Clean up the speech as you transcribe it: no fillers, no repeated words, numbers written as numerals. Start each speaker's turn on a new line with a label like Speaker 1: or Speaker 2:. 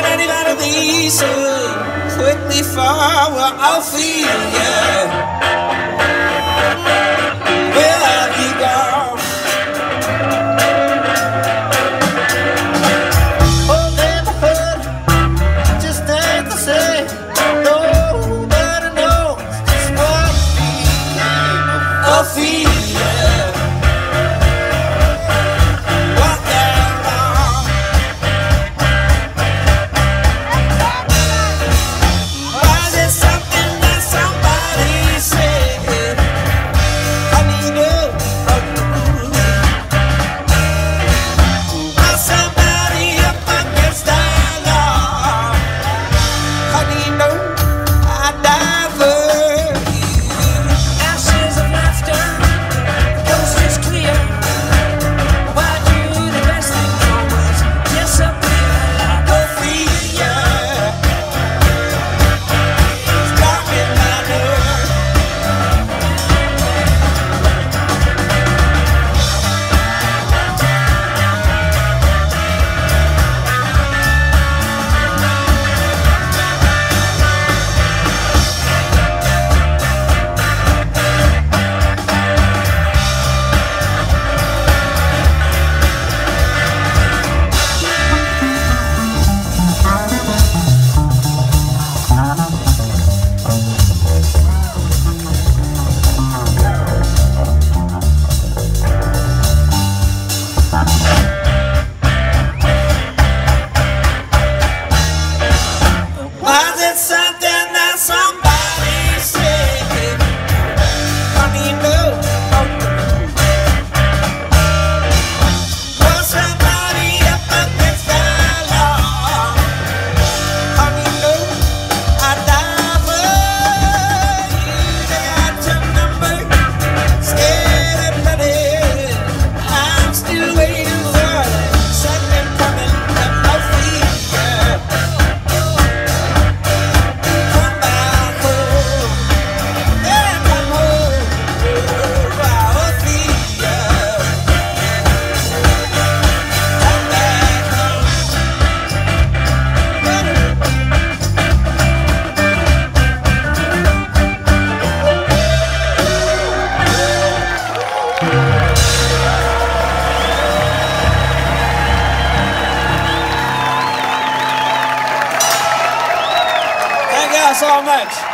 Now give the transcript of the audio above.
Speaker 1: anybody be so quickly forward, Ophelia? Where have you gone? Oh, neighborhood, just ain't the same. Nobody knows just what became of Ophelia. Was it something that somebody said? Honey, no. Was somebody up against the law? Honey, no. I'd die for you. They got your number, scared and bloody. I'm still waiting for the second coming of Ophelia. Thank you all so much.